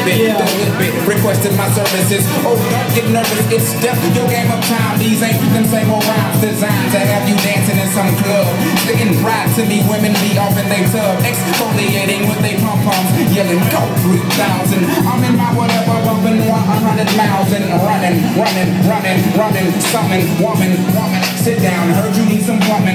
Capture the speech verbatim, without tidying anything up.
it, yeah. The whip it, requested my services. Oh, don't get nervous, it's death, your game of time. These ain't them same old rhymes designed to have you dancing in some club. Sticking pride to me, women be off in they tub, exfoliating with they pom-poms, yelling go three thousand. I'm in my whatever, bumping one hundred miles and running, running, running, running, summon, woman, woman, sit down, heard you need some plumbing.